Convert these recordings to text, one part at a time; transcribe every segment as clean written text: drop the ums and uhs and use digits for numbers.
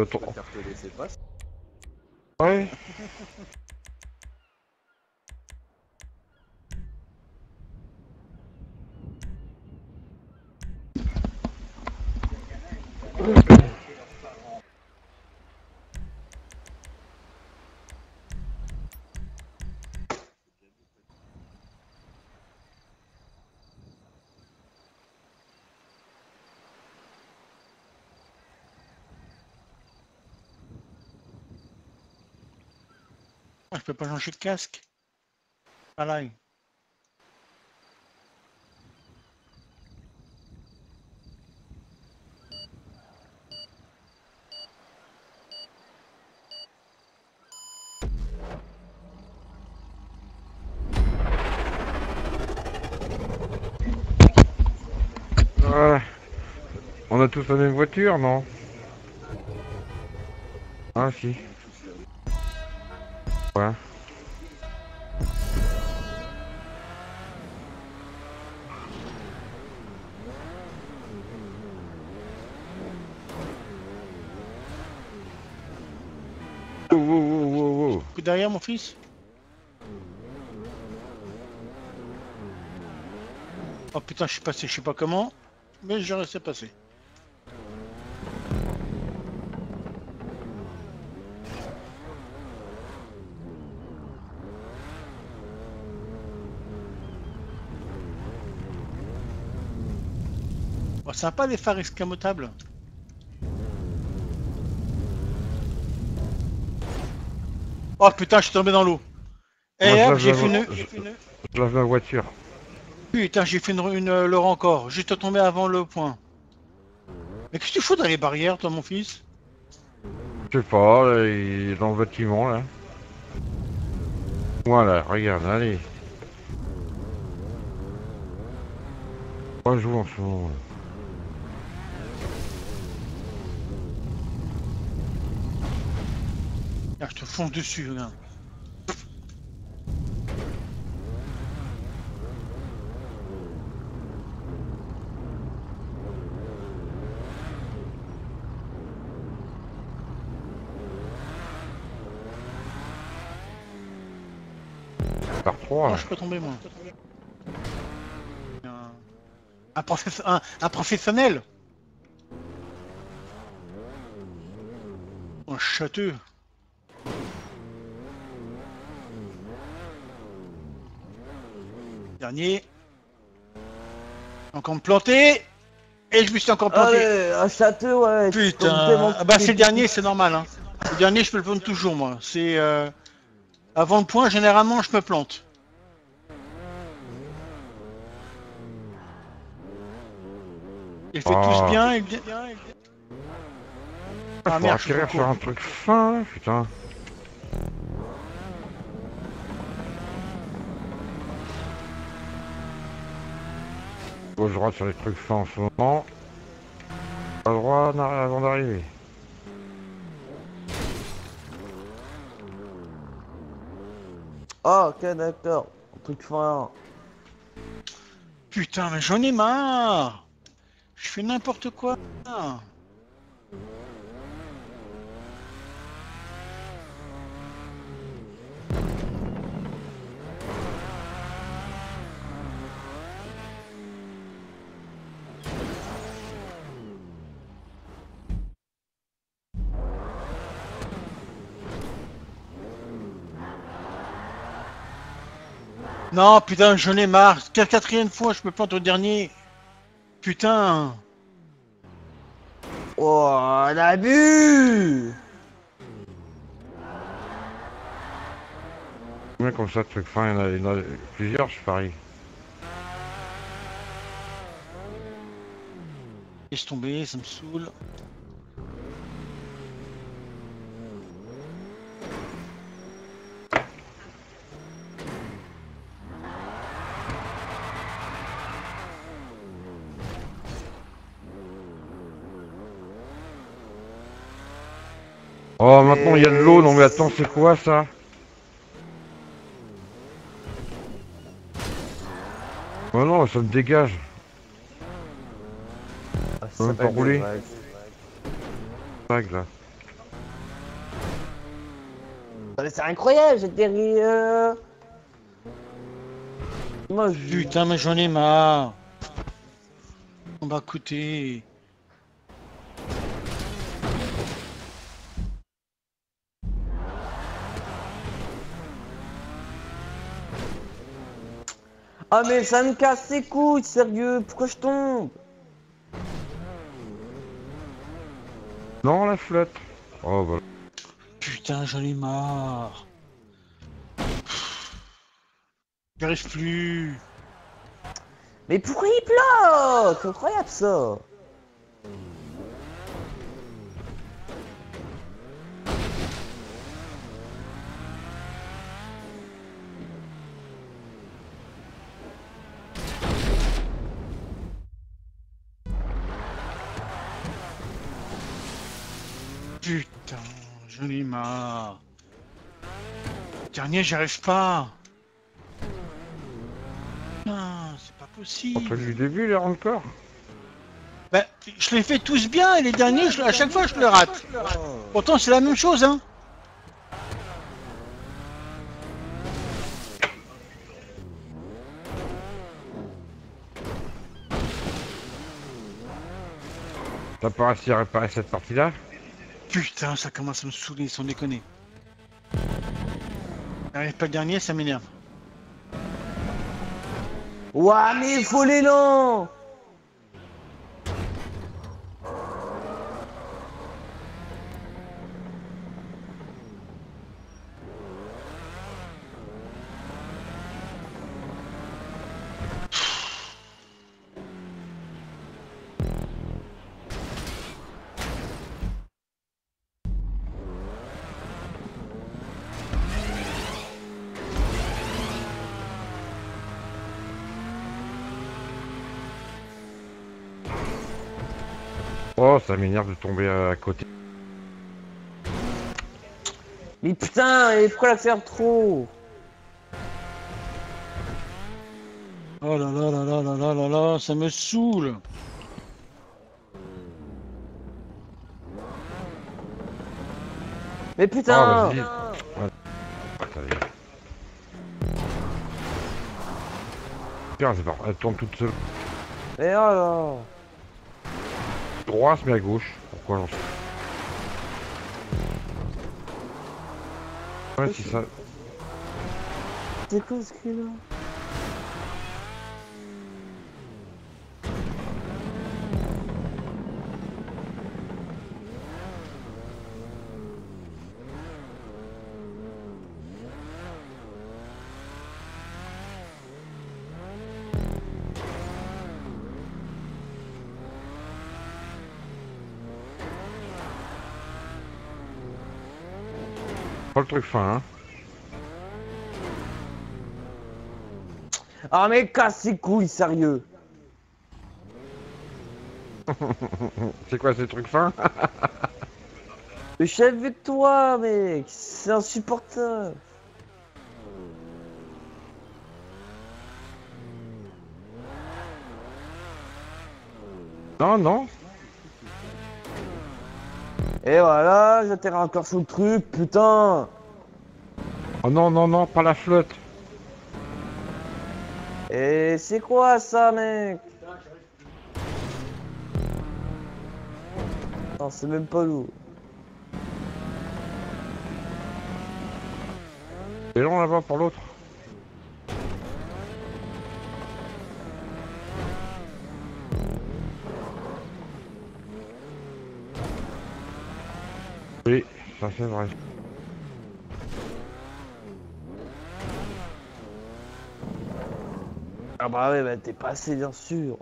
Je préfère te laisser passer. Ouais. Je peux pas changer de casque. Voilà. Voilà. On a tous la même voiture, non? Ah si. Ouais. Wow. Coup derrière, mon fils. Oh putain, je suis passé, je sais pas comment, mais j'ai réussi à passer. Oh, sympa les phares escamotables. Oh putain, je suis tombé dans l'eau. Moi, Et je hop, lave j'ai la fait vo- une... je lave la voiture. Putain, j'ai fait une Laurent encore, juste tombé avant le point. Mais qu'est-ce que tu fous dans les barrières, toi, mon fils? Je sais pas, là, il est dans le bâtiment, là. Voilà, regarde, allez. Moi, je joue en ce moment. Ah, je te fonce dessus, regarde. Par 3, Non, là. je peux tomber, moi. Un professionnel. Un châteux. Dernier. Encore me planter. Et je me suis encore planté. Allez, un château, ouais. Putain. Ah bah c'est le dernier, c'est normal. Hein. Le dernier, je peux le prendre toujours, moi. C'est avant le point, généralement, je me plante. Il fait tous bien. Faut Ah merde, je suis atterrir trop sur court. un truc fin, là, putain. Gauche droite sur les trucs fins en ce moment. À droite avant d'arriver. Ah, ok, d'accord. Un truc fin. Putain, mais j'en ai marre. Je fais n'importe quoi. Non, putain, j'en ai marre. Quatrième fois, je me plante au dernier. Putain. Oh, un abus! Combien comme ça, trucs fins, il y en a plusieurs, je parie. Laisse tomber, ça me saoule. Oh, maintenant il y a de l'eau, non mais attends, c'est quoi ça? Oh non, ça me dégage. Ah, On peut ça pas rouler. vague. Vague là. mais c'est incroyable, j'atterris. Moi, je. Putain, mais j'en ai marre. On va coûter. Ah, mais ça me casse les couilles, sérieux, pourquoi je tombe? Non, la flotte. Oh, voilà. Putain, j'en ai marre. J'arrive plus. Mais pourquoi il bloque? C'est incroyable ça. Putain, j'en ai marre. Dernier, j'y arrive pas. Putain, c'est pas Entre possible. du début, les encore. Ben, je les fais tous bien et les derniers, à chaque fois, je le rate. Pourtant, c'est la même chose, hein. T'as pas réussi à réparer cette partie-là? Putain, ça commence à me saouler, sans déconner. J'arrive pas le dernier, ça m'énerve. Ouah, mais il faut l'élan. Oh, ça m'énerve de tomber à côté. Mais putain, et pourquoi l'accélère trop? Oh là là là là là là là là, ça me saoule. Mais Ah, putain. vas-y. Ouais. Attendez. Putain, c'est pas... Elle tourne toute seule. Mais oh là. Droit, se met à gauche. Pourquoi j'en sais? Ouais, si ça... C'est quoi ce cul là? Pas le truc fin, hein. Ah mais casse les couilles, sérieux. C'est quoi ces trucs fins? Mais je suis avec toi, mec. C'est insupportable. Non, non. Et voilà, j'atterris encore sur le truc, putain. Oh non, non, non, pas la flotte. Et c'est quoi ça, mec? Non, c'est même pas lourd. C'est long là-bas pour l'autre. Oui, ça c'est vrai. Ah bah ouais, bah t'es passé, bien sûr.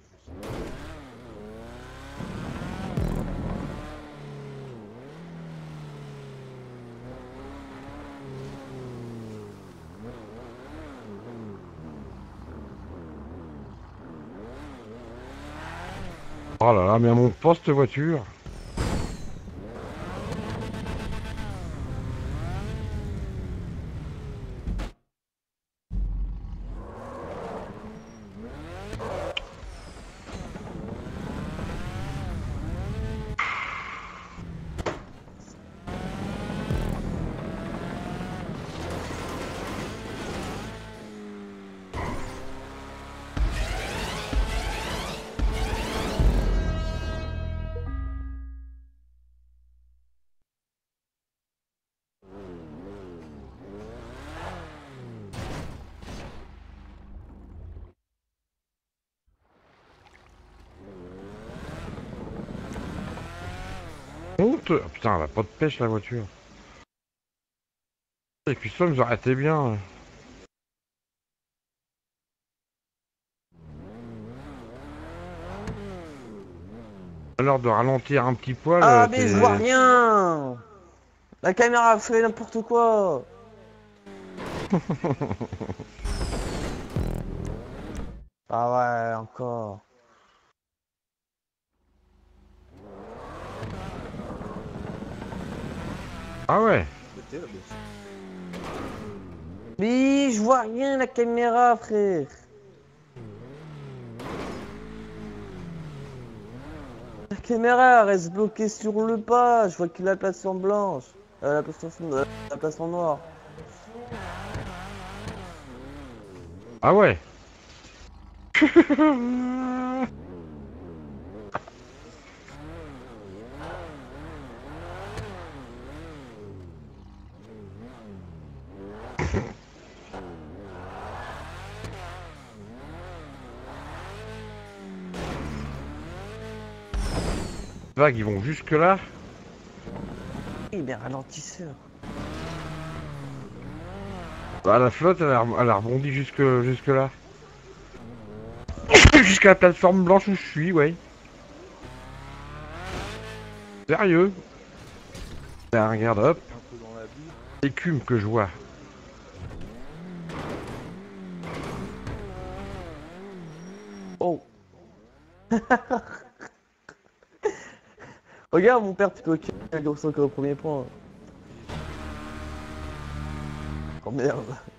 Oh là là, mais à mon poste voiture. honteux. Ah, putain, elle a pas de pêche la voiture. Et puis ça, vous arrêtez bien. À l'heure de ralentir un petit poil. Ah, mais je vois rien. La caméra fait n'importe quoi. Ah ouais, encore. Ah ouais. Mais je vois rien la caméra, frère. La caméra elle reste bloquée sur le pas. Je vois que la place en blanche. La place en noir. Ah ouais. Vagues, ils vont jusque là. Eh bien, ralentisseur. Bah, la flotte, elle a rebondi jusque là. Jusqu'à la plateforme blanche où je suis, ouais. Sérieux. Ben, regarde, hop. L'écume que je vois. Oh. Regarde mon père plutôt qu'il est encore au premier point. Oh merde.